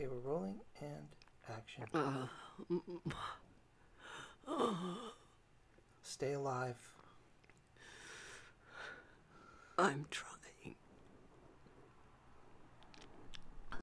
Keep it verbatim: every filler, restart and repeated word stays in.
Okay, we're rolling and action. Uh, Stay alive. I'm drunk.